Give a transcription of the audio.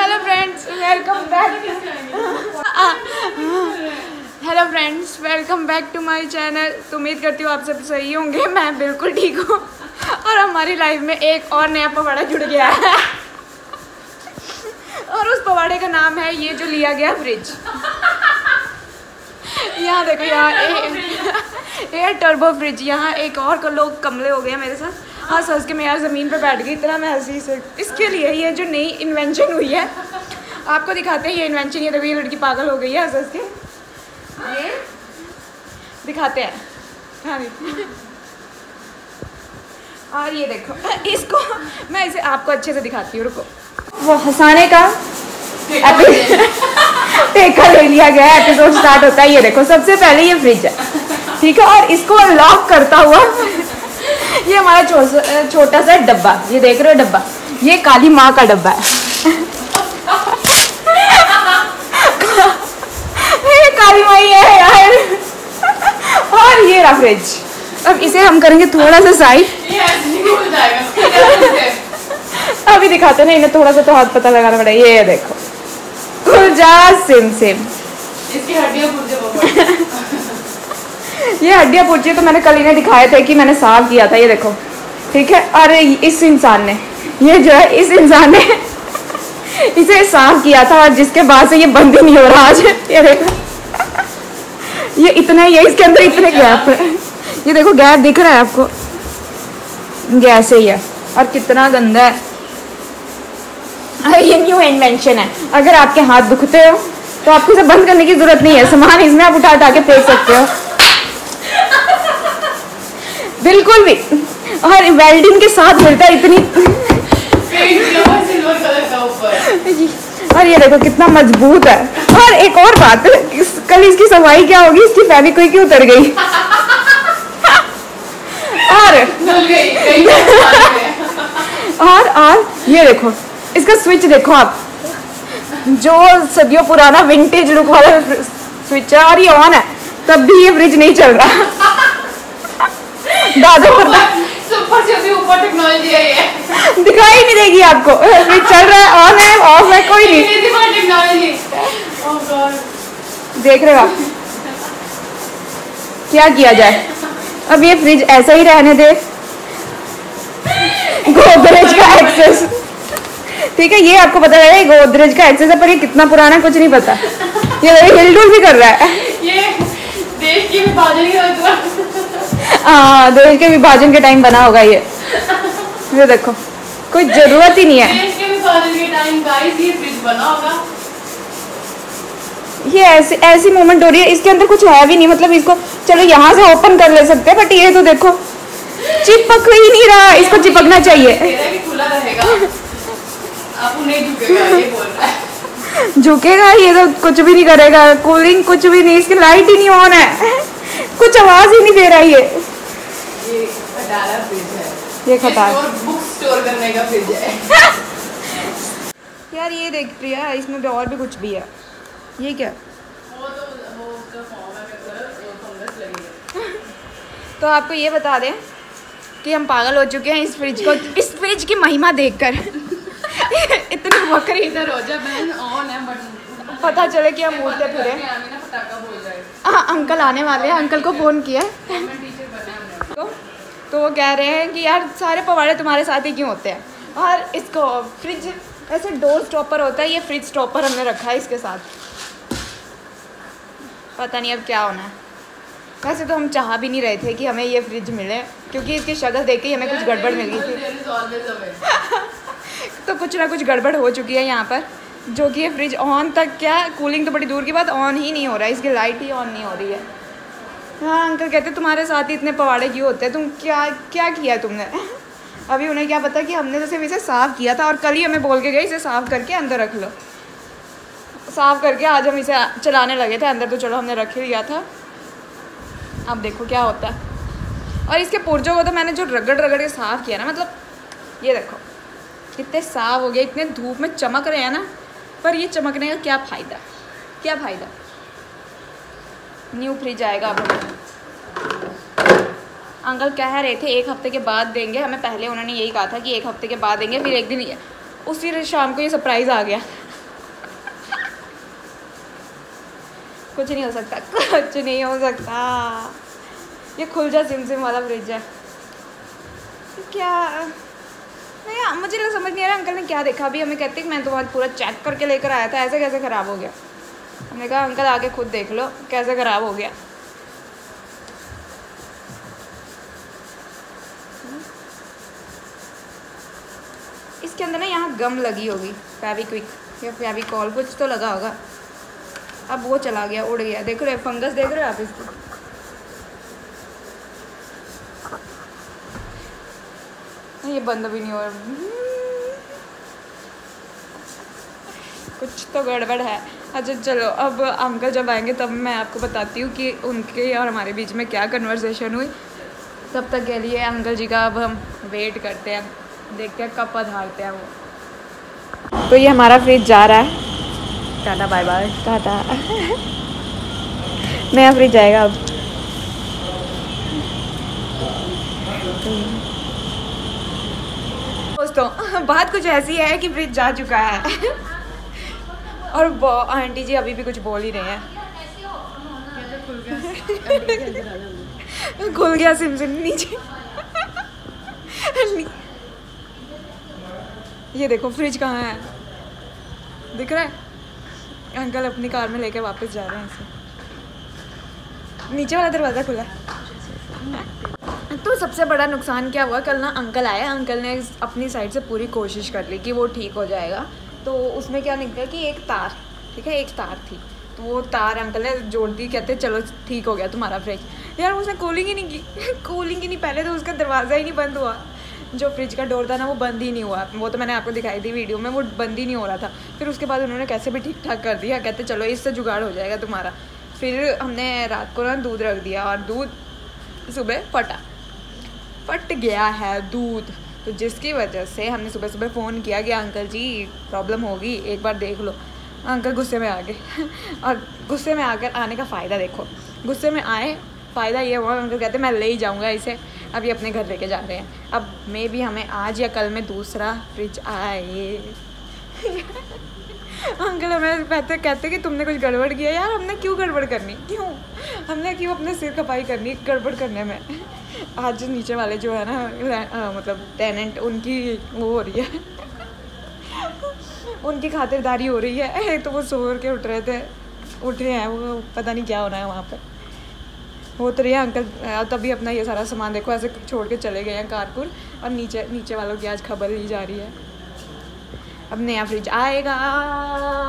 Hello friends, welcome back. Hello friends, welcome back to my channel. तो उम्मीद करती हूँ आप सब सही होंगे। मैं बिल्कुल ठीक हूँ और हमारी लाइफ में एक और नया पवाड़ा जुड़ गया है और उस पवाड़े का नाम है ये जो लिया गया फ्रिज। यहाँ देखो, यहाँ एयर टर्बो फ्रिज। यहाँ एक और लोग कमले हो गए मेरे साथ। हंस हंस के मैं यार ज़मीन पे बैठ गई, इतना मैं हंसी से। इसके लिए ये जो नई इन्वेंशन हुई है आपको दिखाते हैं। ये इन्वेंशन, ये देखो, ये लड़की पागल हो गई है हंस हंस के। ये दिखाते हैं। हाँ, और ये देखो, इसको मैं इसे आपको अच्छे से दिखाती हूँ। रुको, वो हंसाने का टेका ले लिया गया, एपिसोड स्टार्ट होता है। ये देखो, सबसे पहले ये फ्रिज है, ठीक है, और इसको लॉक करता हुआ ये हमारा छोटा सा डब्बा, ये देख रहे हो डब्बा, ये काली माँ का डब्बा है। ये काली माँ है यार। और ये रहा फ्रिज। अब इसे हम करेंगे थोड़ा सा साइड। अभी दिखाते ना, इन्हें थोड़ा सा तो हाथ पता लगाना पड़ेगा। ये देखो, खुलजा सिम सिम। इसकी हड्डियां ये हड्डियां पुर्जे तो मैंने कल इन्हें दिखाए थे कि मैंने साफ किया था। ये देखो, ठीक है। और इस इंसान ने, ये जो है, इस इंसान ने इसे साफ किया था और जिसके बाद से ये बंद ही नहीं हो रहा आज। ये देखो, ये इतना, ये इसके अंदर इतने गैप है। ये देखो, गैप दिख रहा है आपको, गैस ही है। और कितना गंदा है। ये न्यू इन्वेंशन है। अगर आपके हाथ दुखते हो तो आपको इसे बंद करने की जरूरत नहीं है। सामान इसमें आप उठा के फेंक सकते हो, बिल्कुल भी। और वेल्डिंग के साथ मिलता है इतनी। और ये देखो कितना मजबूत है। और एक और बात, कल इसकी सफाई क्या होगी, इसकी फेविक्विक उतर गई। और ये देखो, इसका स्विच देखो आप, जो सदियों पुराना विंटेज लुक वाला स्विच है। और ये ऑन है तब भी ये फ्रिज नहीं चल रहा। दादा सुपर से भी ऊपर टेक्नोलॉजी है ये। दिखाई नहीं देगी आपको, फ्रिज चल रहा है, ऑन है, ऑफ है, कोई नहीं। टेक्नोलॉजी देख रहे हो आप। क्या किया जाए, अब ये फ्रिज ऐसा ही रहने दे। गोदरेज का एक्सेस, ठीक है, ये आपको पता है गोदरेज का एक्सेस है, पर ये कितना पुराना कुछ नहीं पता। ये हिलडुल भी कर रहा है। ये देश के विभाजन देश के विभाजन के टाइम बना होगा ये देखो, कोई जरूरत ही नहीं है। देश के विभाजन के टाइम गाइस ये फ्रिज बना होगा। ये ऐसी मोमेंट हो रही है, इसके अंदर कुछ है भी नहीं। मतलब इसको चलो यहाँ से ओपन कर ले सकते हैं, बट ये तो देखो चिपक ही नहीं रहा। इसको चिपकना चाहिए। खुला रहेगा, आप नहीं झुकेगा, ये बोल रहा है। झुकेगा, ये तो कुछ भी नहीं करेगा। कूलिंग कुछ भी नहीं, इसकी लाइट ही नहीं ऑन है, कुछ आवाज ही नहीं दे रहा। ये खटारा फ्रिज है, ये खटारा बुक स्टोर करने का फ्रिज है। यार ये देख प्रिया, इसमें भी और भी कुछ भी है। ये क्या, वो उसका फॉर्म है, फंगस लगी है। तो आपको ये बता दें कि हम पागल हो चुके हैं इस फ्रिज को, इस फ्रिज की महिमा देखकर। इतनी बकरी इधर हो जा, बहन ऑन है बट पता चले कि हम उड़ते फिरे। हाँ, अंकल आने वाले हैं, अंकल को फ़ोन किया। तो वो कह रहे हैं कि यार सारे पवाड़े तुम्हारे साथ ही क्यों होते हैं। और इसको फ्रिज ऐसे डोर स्टॉपर होता है, ये फ्रिज स्टॉपर हमने रखा है इसके साथ। पता नहीं अब क्या होना है। वैसे तो हम चाह भी नहीं रहे थे कि हमें ये फ्रिज मिले, क्योंकि इसकी शक्ल देख के हमें कुछ गड़बड़ मिल गई थी। तो कुछ ना कुछ गड़बड़ हो चुकी है यहाँ पर, जो कि ये फ्रिज ऑन तक, क्या कूलिंग तो बड़ी दूर की बात, ऑन ही नहीं हो रहा है। इसकी लाइट ही ऑन नहीं हो रही है। हाँ, अंकल कहते तुम्हारे साथ ही इतने पवाड़े क्यों होते हैं, तुम क्या किया तुमने। अभी उन्हें क्या पता कि हमने तो सिर्फ इसे साफ़ किया था, और कल ही हमें बोल के गए इसे साफ़ करके अंदर रख लो। साफ़ करके आज हम इसे चलाने लगे थे। अंदर तो चलो हमने रख ही लिया था, अब देखो क्या होता है। और इसके पुर्जों को तो मैंने जो रगड़ के साफ़ किया ना, मतलब ये देखो कितने साफ हो गए, इतने धूप में चमक रहे हैं ना। पर ये चमकने का क्या फ़ायदा, क्या फ़ायदा। न्यू फ्रिज आएगा अब। अंकल कह रहे थे 1 हफ्ते के बाद देंगे हमें, पहले उन्होंने यही कहा था कि 1 हफ्ते के बाद देंगे, फिर एक दिन उसी शाम को ये सरप्राइज़ आ गया। कुछ नहीं हो सकता, कुछ नहीं हो सकता। ये खुल जा सिम सिम वाला फ्रिज है क्या? नहीं, मुझे तो समझ नहीं आ रहा अंकल ने क्या देखा। अभी हमें कहते हैं कि मैं तुम्हारा पूरा चेक करके लेकर आया था, ऐसे कैसे ख़राब हो गया? हमने कहा अंकल आके खुद देख लो कैसे ख़राब हो गया। इसके अंदर ना यहाँ गम लगी होगी, फेविक्विक या फेविकॉल कुछ तो लगा होगा। अब वो चला गया, उड़ गया। देख रहे फंगस, देख रहे हो आप इसको? ये बंद भी नहीं हो रहा। कुछ तो गड़बड़ है। अच्छा चलो, अब अंकल जब आएंगे तब मैं आपको बताती हूँ कि उनके और हमारे बीच में क्या कन्वर्सेशन हुई। तब तक के लिए अंकल जी का अब हम वेट करते हैं, देखते हैं कब पधारते हैं वो। तो ये हमारा फ्रिज जा रहा है। Tata bye bye, tata. नया फ्रिज जाएगा अब। दोस्तों बात कुछ ऐसी है कि फ्रिज जा चुका है और आंटी जी अभी भी कुछ बोल ही रहे हैं। खुल गया सिम सिम नीचे। ये देखो फ्रिज कहाँ है, दिख रहा है? अंकल अपनी कार में लेके वापस जा रहे हैं इसे। नीचे वाला दरवाज़ा खुला। तो सबसे बड़ा नुकसान क्या हुआ, कल ना अंकल आए, अंकल ने अपनी साइड से पूरी कोशिश कर ली कि वो ठीक हो जाएगा। तो उसमें क्या निकला कि एक तार, ठीक है, एक तार थी, तो वो तार अंकल ने जोड़ दी। कहते चलो ठीक हो गया तुम्हारा फ्रिज। यार उसने कूलिंग ही नहीं की, कूलिंग ही नहीं। पहले तो उसका दरवाज़ा ही नहीं बंद हुआ, जो फ्रिज का डोर था ना वो बंद ही नहीं हुआ। वो तो मैंने आपको दिखाई थी वीडियो में, वो बंद ही नहीं हो रहा था। फिर उसके बाद उन्होंने कैसे भी ठीक ठाक कर दिया, कहते चलो इससे जुगाड़ हो जाएगा तुम्हारा। फिर हमने रात को ना दूध रख दिया और दूध सुबह फट गया है दूध। तो जिसकी वजह से हमने सुबह सुबह फ़ोन किया कि अंकल जी प्रॉब्लम होगी, एक बार देख लो। अंकल गुस्से में आ गए और गुस्से में आकर आने का फ़ायदा देखो, गुस्से में आए, फ़ायदा ये हुआ अंकल कहते मैं ले ही जाऊँगा इसे, अभी अपने घर लेके जा रहे हैं। अब मे भी हमें आज या कल में दूसरा फ्रिज आए। अंकल हमें कहते कि तुमने कुछ गड़बड़ किया। यार हमने क्यों गड़बड़ करनी, क्यों हमने क्यों अपने सिर खपाई करनी गड़बड़ करने में। आज नीचे वाले जो है ना मतलब टेनेंट, उनकी वो हो रही है उनकी खातिरदारी हो रही है। तो वो सो के उठ रहे हैं, वो पता नहीं क्या होना है वहाँ पर। हो तो रही है अंकल, तभी अपना ये सारा सामान देखो ऐसे छोड़ के चले गए हैं कारकुर। और नीचे वालों की आज खबर ली जा रही है। अब नया फ्रिज आएगा।